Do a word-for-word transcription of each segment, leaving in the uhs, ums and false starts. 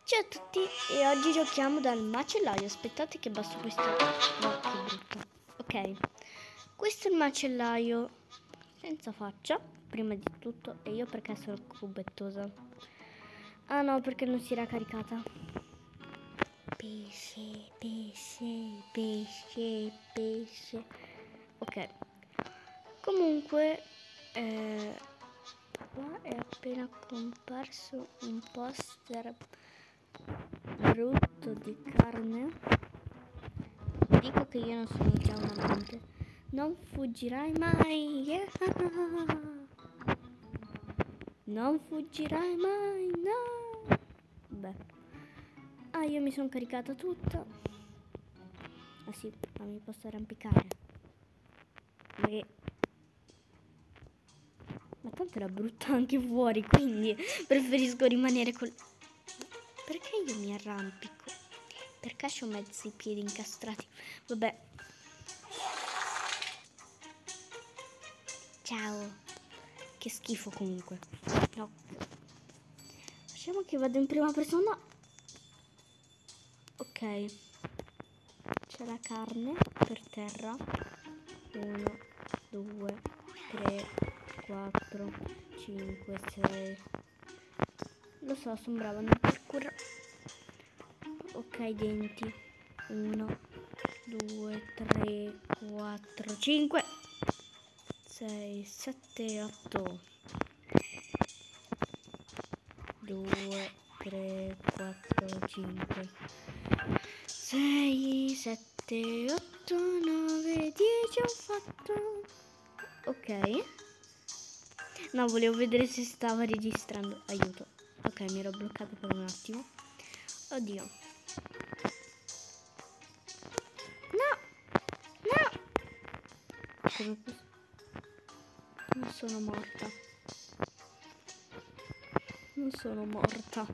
Ciao a tutti e oggi giochiamo dal macellaio. Aspettate che basso questo. No, che brutto. Ok, questo è il macellaio senza faccia, prima di tutto. E io perché sono cubettosa? Ah no, perché non si era caricata. Pesce, pesce, pesce, pesce. Ok, comunque eh, qua è appena comparso un poster brutto di carne. Dico che io non sono già un amante. Non fuggirai mai, yeah. Non fuggirai mai, no. Beh, ah, io mi sono caricata tutta. Ah sì, ma mi posso arrampicare. Ma che... ma tanto era brutto anche fuori, quindi preferisco rimanere col... Perché io mi arrampico? Perché ho mezzi piedi incastrati? Vabbè. Ciao. Che schifo comunque. No. Facciamo che vado in prima persona. Ok. C'è la carne per terra. Uno, due, tre, quattro, cinque, sei. Lo so, sono brava nel parkour. Ok, denti. Uno, due, tre, quattro, cinque, sei, sette, otto. due, tre, quattro, cinque, sei, sette, otto, nove, dieci ho fatto. Ok. No, volevo vedere se stava registrando. Aiuto. Ok, mi ero bloccata per un attimo. Oddio. No! No! Come posso? Non sono morta. Non sono morta.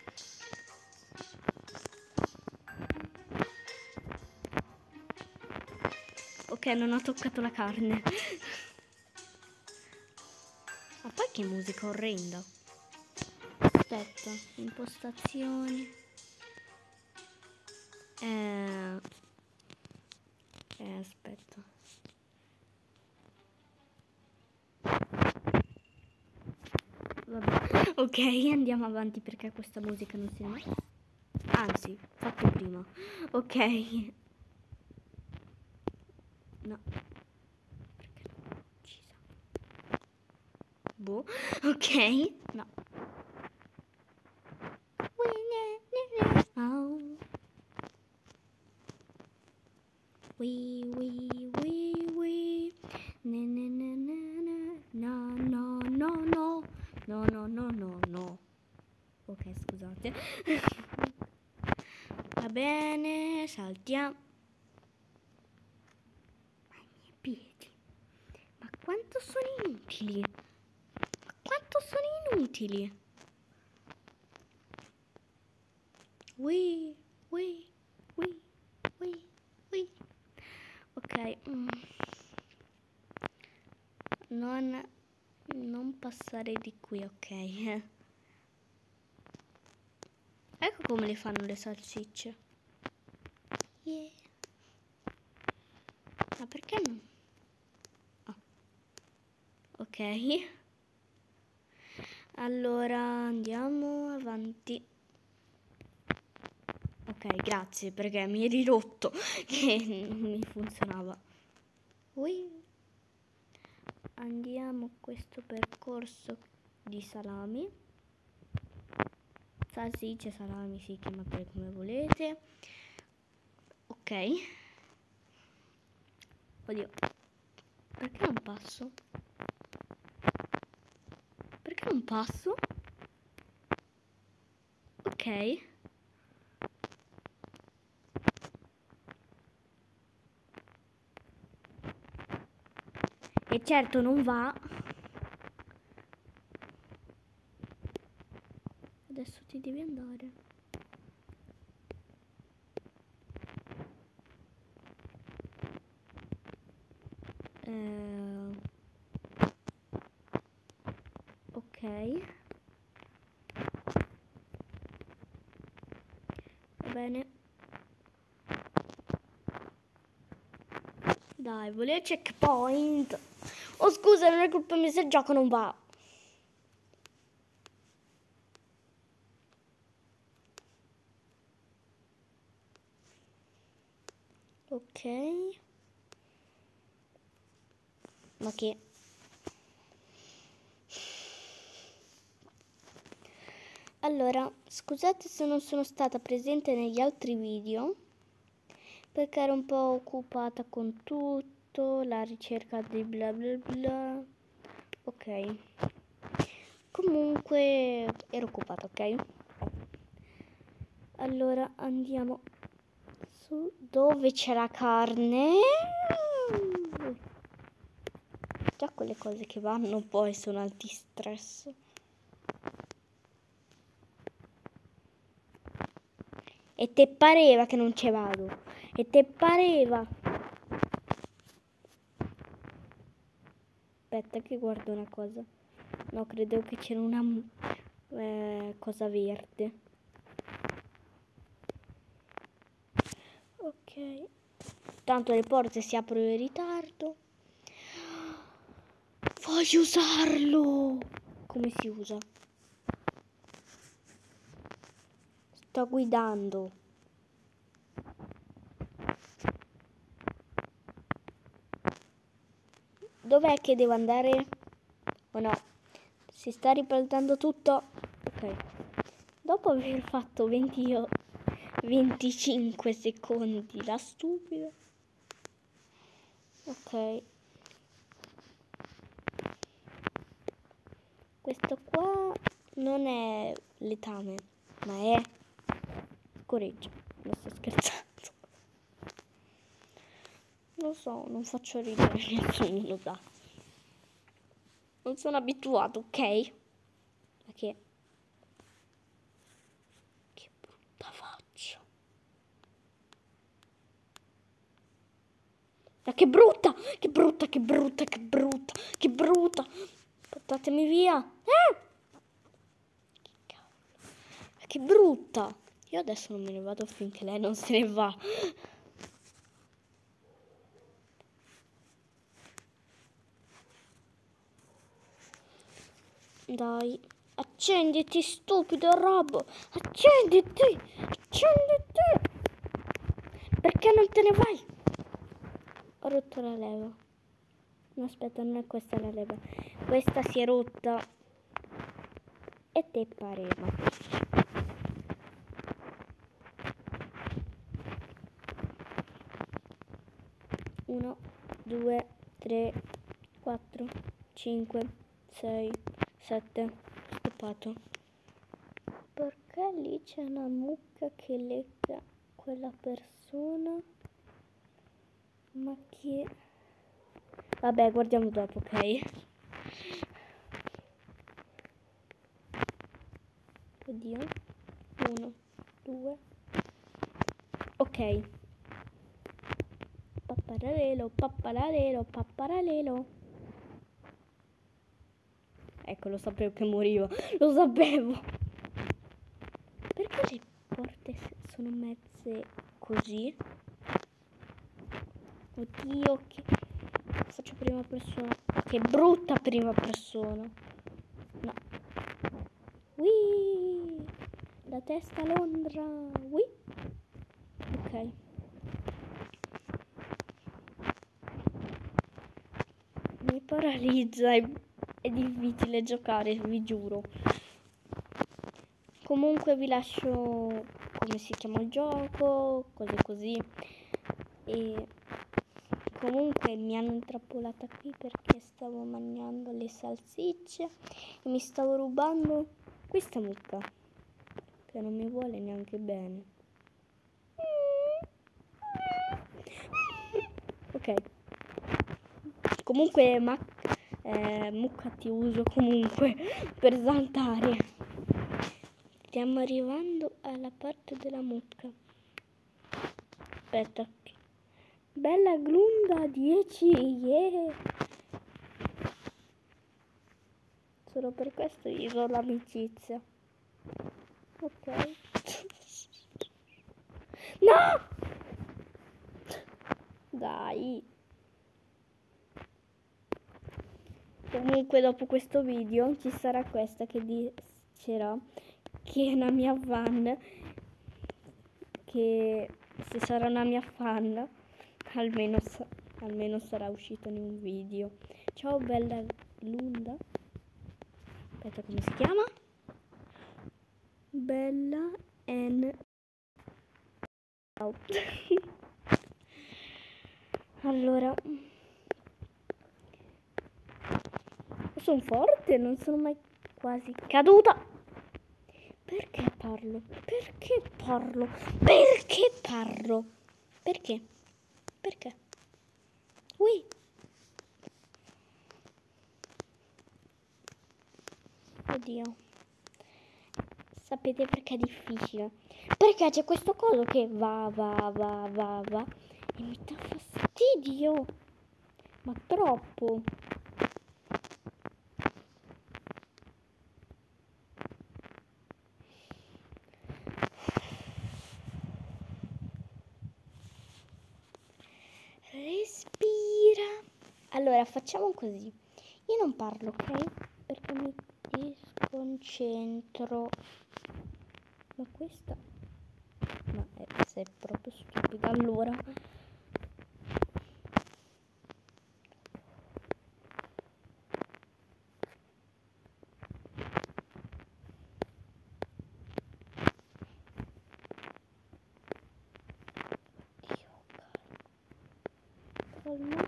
Ok, non ho toccato la carne. Ma poi che musica orrenda. Aspetta, impostazioni. Eh, eh aspetta. Vabbè. Ok, andiamo avanti perché questa musica non si è mai... Anzi, fatto prima. Ok. No. Perché l'ho uccisa? Boh. Ok. No. Oh. Wee, wee, wee, wee. Ne, ne, ne, ne, ne. No, no, no, no. No, no, no, no, no. Ok, scusate. Va bene, saltiamo. Ma i miei piedi. Ma quanto sono inutili. Ma quanto sono inutili. Wee, wee, wee, wee, wee. Ok. Mm. Non, non passare di qui, ok. Ecco come le fanno le salsicce. Yeah. Ma perché non? Oh. Ok. Allora andiamo avanti. Ok, grazie perché mi eri rotto che non mi funzionava. Ui. Andiamo questo percorso di salami. Salsicce, salami, sì, chiamatele come volete. Ok. Oddio. Perché non passo? Perché non passo? Ok. E certo non va. Adesso ti devi andare. Eh... Ok. bene. Dai, volevo checkpoint. Oh scusa, non è colpa mia se il gioco non va. Ok. Ma che... Allora, scusate se non sono stata presente negli altri video, perché ero un po' occupata con tutto, la ricerca di bla bla bla. Ok. Comunque ero occupata, ok? Allora andiamo su dove c'è la carne. Già quelle cose che vanno poi sono antistress. E te pareva che non ci vado? E te pareva? Aspetta che guardo una cosa. No, credevo che c'era una eh, cosa verde. Ok. Tanto le porte si aprono in ritardo. Voglio usarlo! Come si usa? Sto guidando. Dov'è che devo andare? Oh no, si sta ribaltando tutto. Ok. Dopo aver fatto venti, venticinque secondi, la stupida. Ok. Questo qua non è letame, ma è coraggio. Non sto scherzando. Lo so, non faccio ridere, nessuno lo sa. Non sono abituato, ok? Ma che... Che brutta faccia. Ma che brutta! Che brutta, che brutta, che brutta, che brutta! Portatemi via! Eh! Che cavolo! Ma che brutta! Io adesso non me ne vado finché lei non se ne va. Dai, accenditi, stupido robot! Accenditi! Accenditi! Perché non te ne vai? Ho rotto la leva. No, aspetta, non è questa la leva. Questa si è rotta. E te pareva. Uno, due, tre, quattro, cinque, sei, sette. Stoppato. Perché lì c'è una mucca che lecca quella persona? Ma che... Vabbè, guardiamo dopo, ok? Oddio. Uno, due. Ok. Papparalelo, papparalelo, papparalelo. Ecco, lo sapevo che moriva. Lo sapevo. Perché le porte sono mezze così? Oddio, che... Faccio prima persona. Che brutta prima persona. No. Whee! La testa a Londra. Whee! Ok. Mi paralizza. È, è difficile giocare, vi giuro. Comunque vi lascio come si chiama il gioco, cose così. E comunque mi hanno intrappolata qui perché stavo mangiando le salsicce e mi stavo rubando questa mucca che non mi vuole neanche bene. Ok. Comunque ma, eh, mucca ti uso comunque per saltare. Stiamo arrivando alla parte della mucca. Aspetta. Bella Glunda dieci, yeah! Solo per questo gli do l'amicizia. Ok. No! Dai. Comunque dopo questo video ci sarà questa che dicerà che è una mia fan, che se sarà una mia fan almeno, sa almeno sarà uscito in un video. Ciao bella Lunda. Aspetta, come si chiama? Bella and out. Allora, sono forte, non sono mai quasi caduta. Perché parlo? Perché parlo? Perché parlo? Perché? Perché? Ui. Oddio. Sapete perché è difficile? Perché c'è questo coso che va, va, va, va, va e mi dà fastidio. Ma troppo. Respira. Allora, facciamo così. Io non parlo, ok? Perché mi sconcentro. Ma questa... Ma è, sei proprio stupida. Allora... Calma.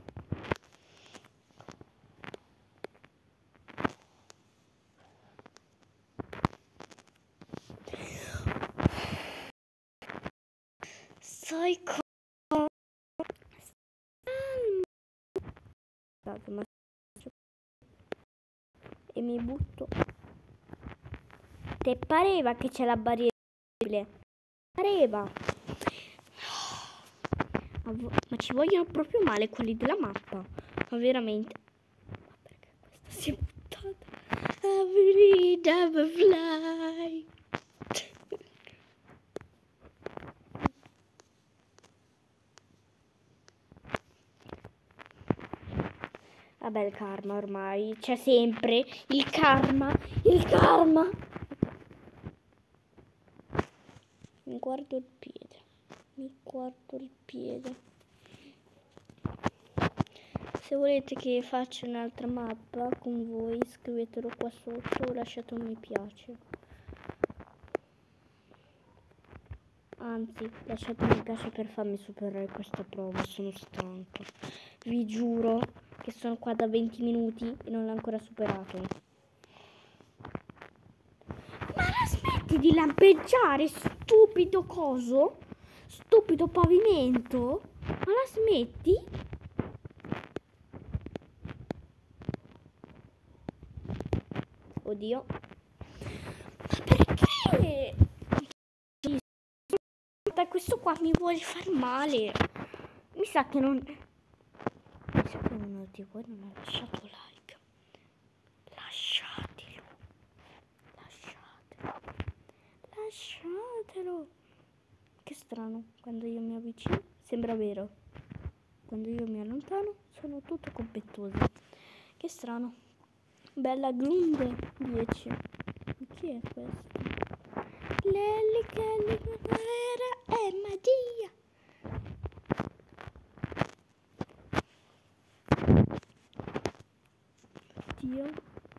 Sai cosa? E mi butto. Te pareva che c'è la barriera? Pareva. Ma ci vogliono proprio male quelli della mappa. Ma veramente. Ma perché questa si è buttata? Every never fly. Vabbè, il karma ormai. C'è sempre il karma. Il karma. Mi guardo il piede. Mi guardo il piede. Se volete che faccia un'altra mappa con voi, scrivetelo qua sotto o lasciate un mi piace. Anzi, lasciate un mi piace per farmi superare questa prova, sono stanca. Vi giuro che sono qua da venti minuti e non l'ho ancora superato. Ma la smetti di lampeggiare, stupido coso? Stupido pavimento? Ma la smetti? Oddio. Ma perché? Questo qua mi vuole far male. Mi sa che non... Mi sa che uno di voi non ha lasciato like. Lasciatelo. Lasciatelo. Lasciatelo. Che strano. Quando io mi avvicino sembra vero. Quando io mi allontano sono tutto compettoso. Che strano. Bella Glunde dieci. Chi è questo? Lelli Kelly primavera è magia. Dio.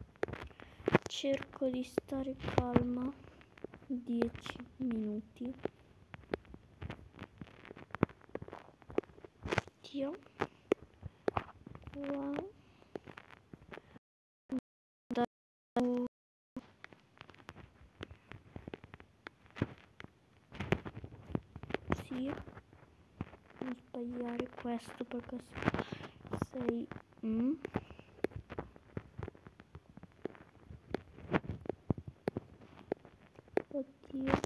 Cerco di stare calma. dieci minuti. Dio. Qua. Sì. Non sbagliare questo perché sei... Mm. Oddio.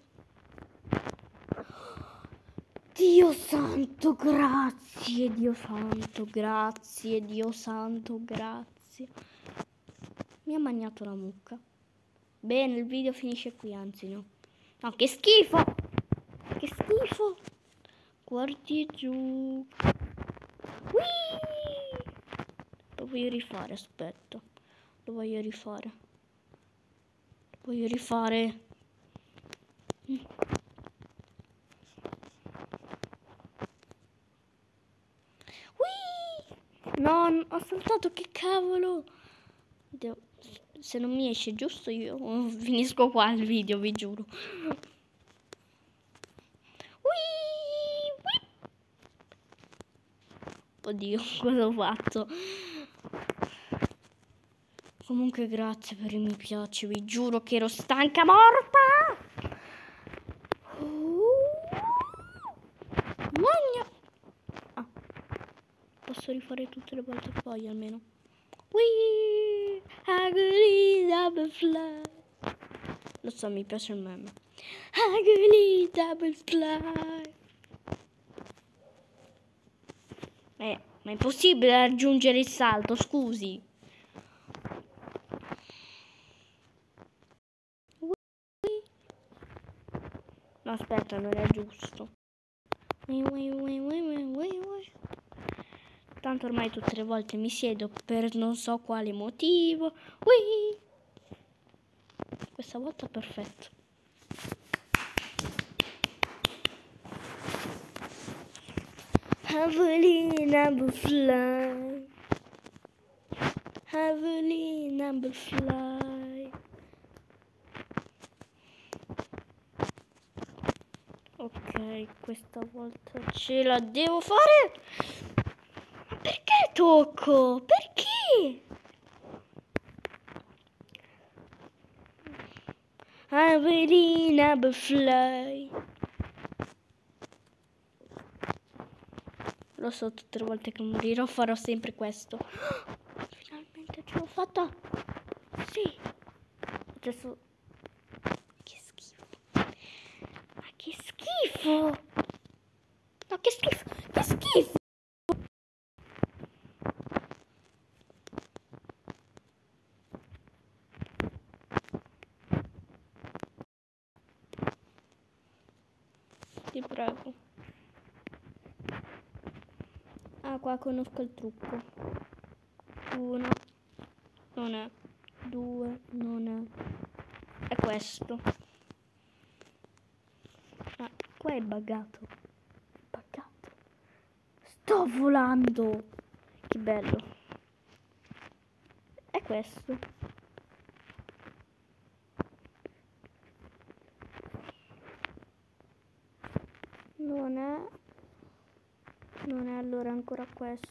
Dio santo, grazie, Dio santo, grazie, Dio santo, grazie. Mi ha mangiato la mucca. Bene, il video finisce qui, anzi no. No, che schifo! Che schifo! schifo. Guardi giù. Whee! Lo voglio rifare, aspetta. Lo voglio rifare. Lo voglio rifare. Mm. Whee! No, ho saltato, che cavolo. Devo... Se non mi esce giusto io finisco qua il video, vi giuro. Oddio, cosa ho fatto? Comunque grazie per i mi piace, vi giuro che ero stanca morta. Uh, Magna. Ah, posso rifare tutte le volte che voglio almeno. Whee! Ugly double fly. Lo so, mi piace il meme. Ugly double fly. Eh, ma è impossibile raggiungere il salto, scusi. No, aspetta, non è giusto. Tanto ormai tutte le volte mi siedo per non so quale motivo. Ui! Questa volta è perfetto. Avelina butterfly. Avelina butterfly. Ok, questa volta ce la devo fare. Ma perché tocco? Perché? Avelina butterfly. Lo so, tutte le volte che morirò farò sempre questo. Finalmente ce l'ho fatta. Sì. Adesso... Che schifo. Ma che schifo. No, che schifo. Che schifo. Ti prego. Ah, qua conosco il trucco. Uno. Non è. Due. Non è. È questo. Ah, qua è buggato. Buggato. Sto volando. Che bello. È questo. Non è. Non è allora ancora questo.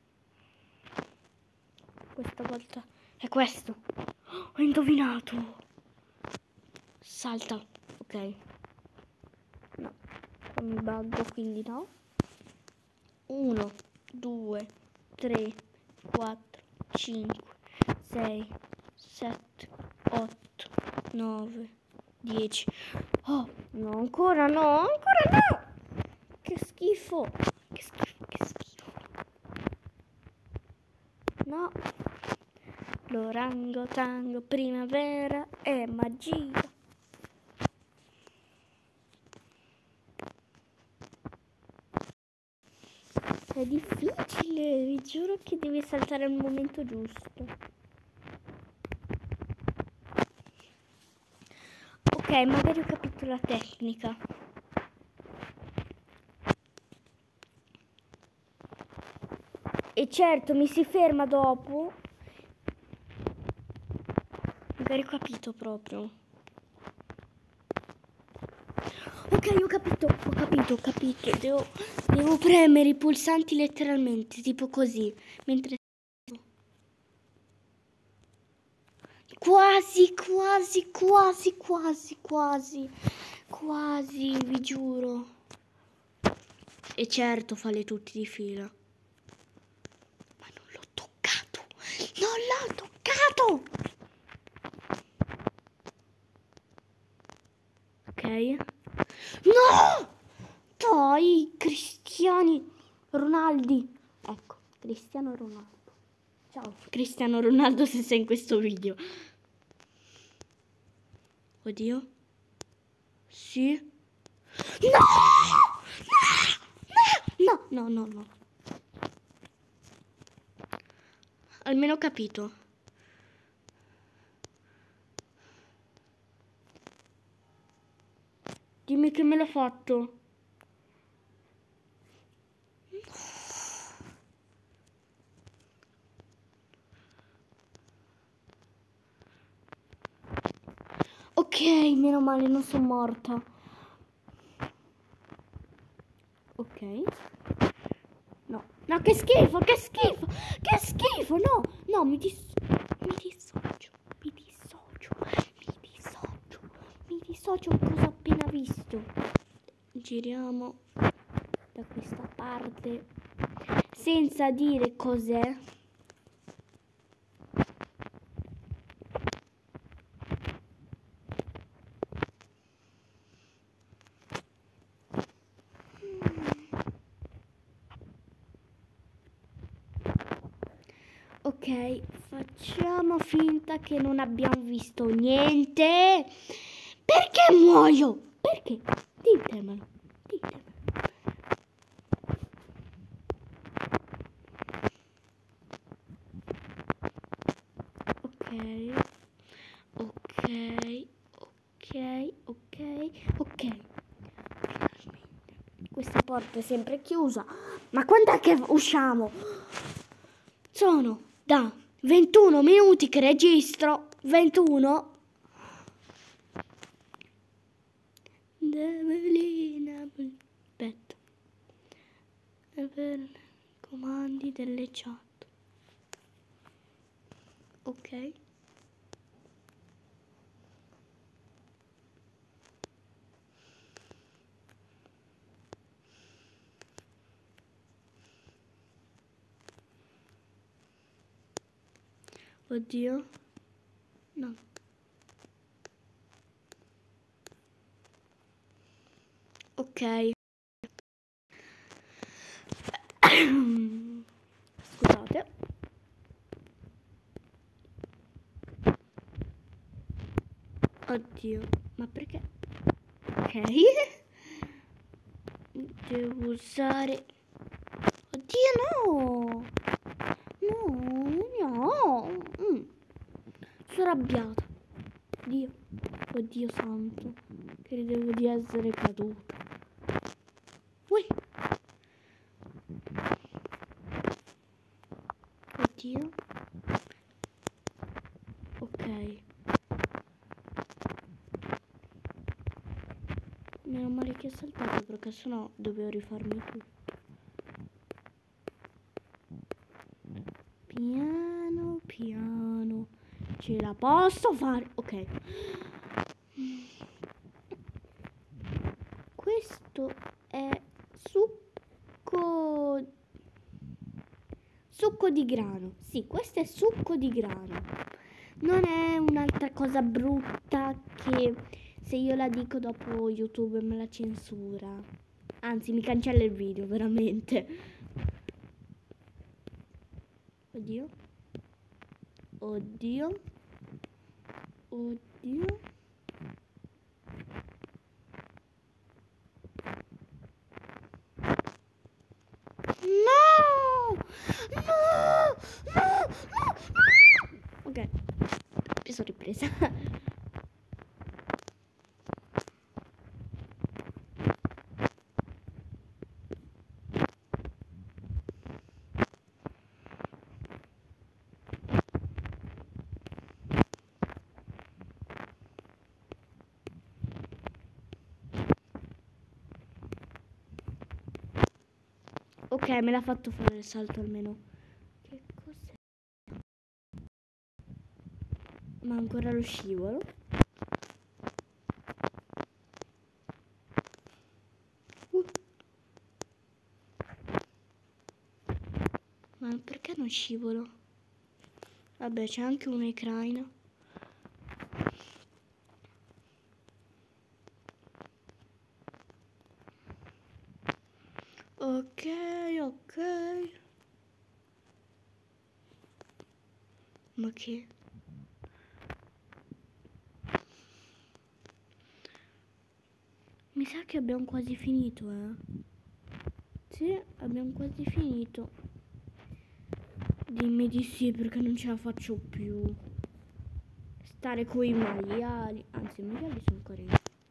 Questa volta è questo. Oh, ho indovinato. Salta. Ok. No. Qua mi buggo, quindi no. Uno, due, tre, quattro, cinque, sei, sette, otto, nove, dieci. Oh, no, ancora no, ancora no. Che schifo. Che schifo, che schifo. No. L'orango tango, primavera e magia. È difficile, vi giuro che devi saltare al momento giusto. Ok, magari ho capito la tecnica. E certo, mi si ferma dopo. Magari ho capito proprio. Ok, ho capito, ho capito, ho capito. Devo, devo premere i pulsanti letteralmente, tipo così. Mentre... Quasi, quasi, quasi, quasi, quasi. Quasi, vi giuro. E certo, falle tutti di fila. Ma non l'ho toccato. Non l'ho toccato. Ok. No! Dai, Cristiani Ronaldi. Ecco, Cristiano Ronaldo. Ciao, Cristiano Ronaldo, se sei in questo video. Oddio. Sì. No! No, no, no, no. Almeno ho capito. Dimmi che me l'ha fatto. Ok, meno male, non sono morta. Ok. No, no, che schifo, che schifo, che schifo, no, no, mi, dis mi dissocio, mi dissocio, mi dissocio, mi dissocio a cosa ho appena visto. Giriamo da questa parte senza dire cos'è. Ok, facciamo finta che non abbiamo visto niente. Perché muoio? Perché? Ditemelo, ditemelo. Ok, ok, ok, ok, ok. Questa porta è sempre chiusa. Ma quando è che usciamo? Sono da ventuno minuti che registro. ventuno. Develina, aspetta. Per comandi delle chat. Ok. Oddio. No. Ok. Scusate. Oddio. Ma perché? Ok. Devo usare... Oddio no. No, no. Mm. Sono arrabbiata. Dio. Oddio santo. Credevo di essere caduta. Ui. Oddio. Ok. Meno male che ho saltato perché sennò dovevo rifarmi tutto. Piano piano. Ce la posso fare. Ok. Questo è succo succo di grano. Sì, questo è succo di grano. Non è un'altra cosa brutta che se io la dico dopo YouTube me la censura. Anzi, mi cancella il video, veramente. Oddio. Oddio. Oddio. No! No! No! No! Ok, mi sono ripresa. Ok, me l'ha fatto fare il salto almeno. Che cos'è? Ma ancora lo scivolo? Uh. Ma perché non scivolo? Vabbè, c'è anche un ecraino. Ok, ok. Ma che? Mi sa che abbiamo quasi finito, eh. Sì, abbiamo quasi finito. Dimmi di sì perché non ce la faccio più. Stare coi maiali. Anzi, i maiali sono carini.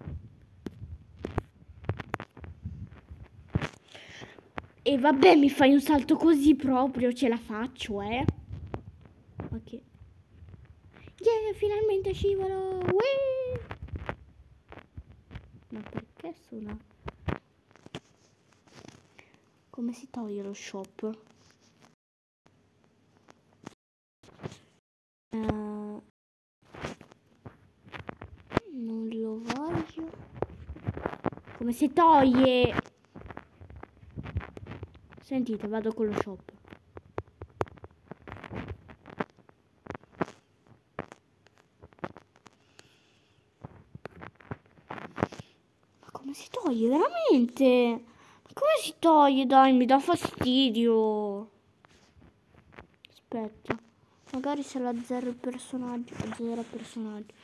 E vabbè, mi fai un salto così proprio, ce la faccio, eh. Ok. Yeah, finalmente scivolo. Whee! Ma perché suona? Come si toglie lo shop? Uh, non lo voglio. Come si toglie? Sentite, vado con lo shop. Ma come si toglie veramente? Ma come si toglie? Dai, mi dà fastidio. Aspetta, magari se la zero il personaggio, zero personaggio.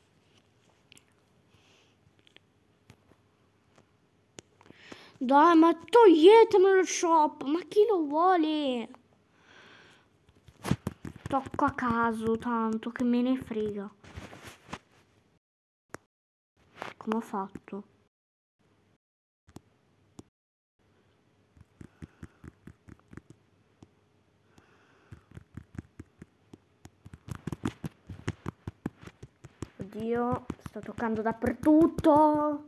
Dai, ma toglietemelo lo shop, ma chi lo vuole? Tocco a caso, tanto che me ne frega. Come ho fatto? Oddio, sto toccando dappertutto.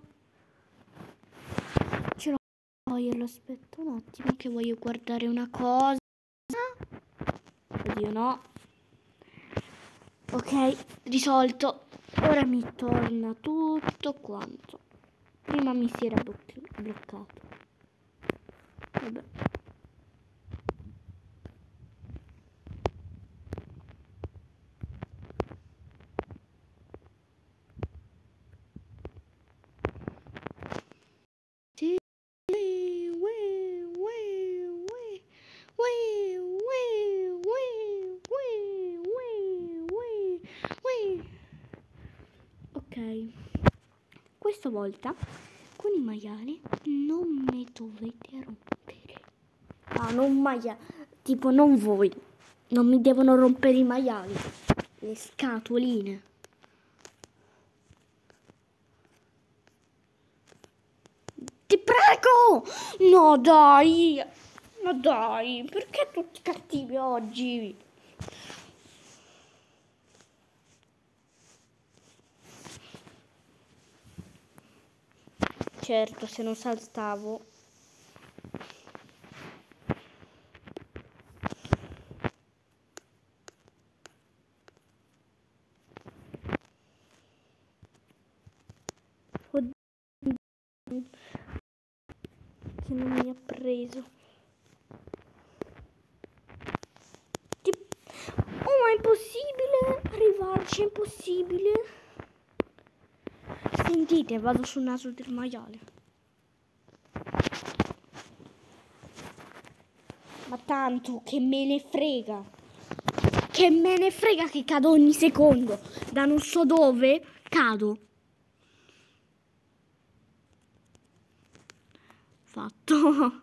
Ce l'ho. Io aspetta un attimo che voglio guardare una cosa. Oddio, no. Ok, risolto. Ora mi torna tutto quanto. Prima mi si era bloccato. Vabbè. Sì. Ok, questa volta con i maiali non mi dovete rompere. Ah, non maiali, tipo non voi, non mi devono rompere i maiali, le scatoline. Ti prego! No dai, ma dai, perché tutti cattivi oggi? Certo, se non saltavo. Che non mi ha preso. Oh, ma è impossibile arrivarci, è impossibile. Sentite, vado sul naso del maiale. Ma tanto che me ne frega. Che me ne frega che cado ogni secondo. Da non so dove cado. Fatto.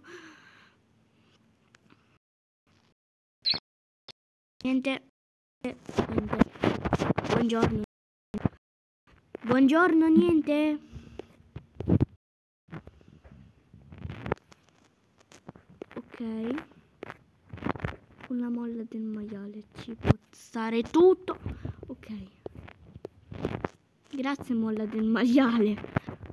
Niente. Niente. Buongiorno. Buongiorno, niente. Ok. Con la molla del maiale ci può stare tutto. Ok. Grazie molla del maiale.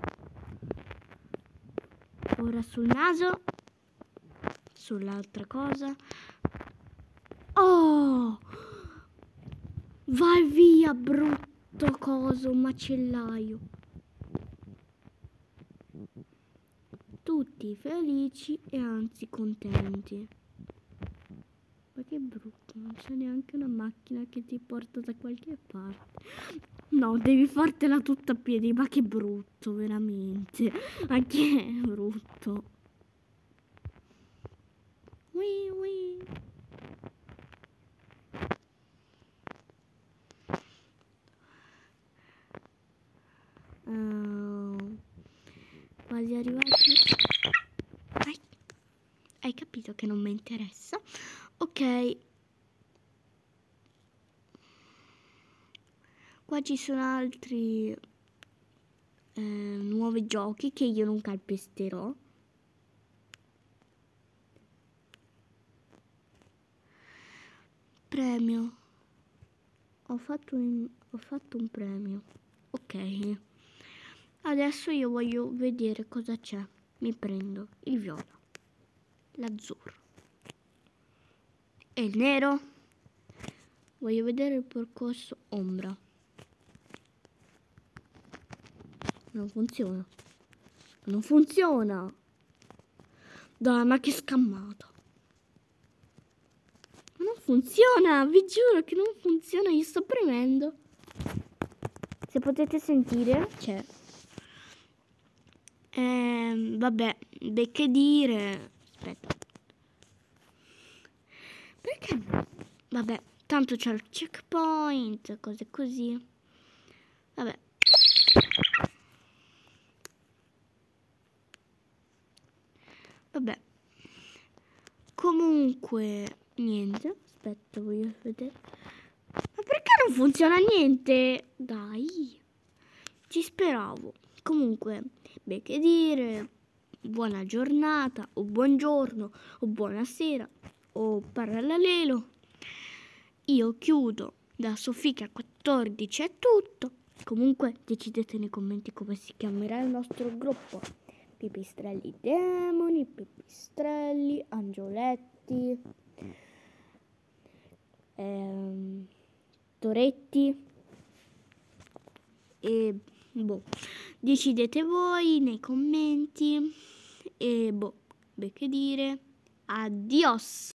Ora sul naso. Sull'altra cosa. Oh! Vai via, brutto coso, macellaio. Tutti felici e anzi contenti. Ma che brutto, non c'è neanche una macchina che ti porta da qualche parte. No, devi fartela tutta a piedi, ma che brutto, veramente. Ma che brutto. Wii wii. Uh, quasi arrivati. Vai. perché non mi interessa. Ok. Qua ci sono altri eh, nuovi giochi che io non calpesterò. Premio. Ho fatto un, ho fatto un premio. Ok. Adesso io voglio vedere cosa c'è. Mi prendo il viola, l'azzurro e il nero. Voglio vedere il percorso ombra. Non funziona. Non funziona. Dai, ma che scammata. Non funziona, vi giuro che non funziona. Io sto premendo. Se potete sentire, c'è. Eh, vabbè, beh, che dire. Aspetta. Perché? Vabbè, tanto c'è il checkpoint, cose così. Vabbè. Vabbè. Comunque, niente. Aspetta, voglio vedere. Ma perché non funziona niente? Dai. Ci speravo. Comunque, beh, che dire. Buona giornata, o buongiorno, o buonasera, o parallelo. Io chiudo da Sofica quattordici è tutto. Comunque decidete nei commenti come si chiamerà il nostro gruppo. Pipistrelli demoni, pipistrelli, angioletti, ehm, toretti e boh. Decidete voi nei commenti e boh, beh, che dire. Adios.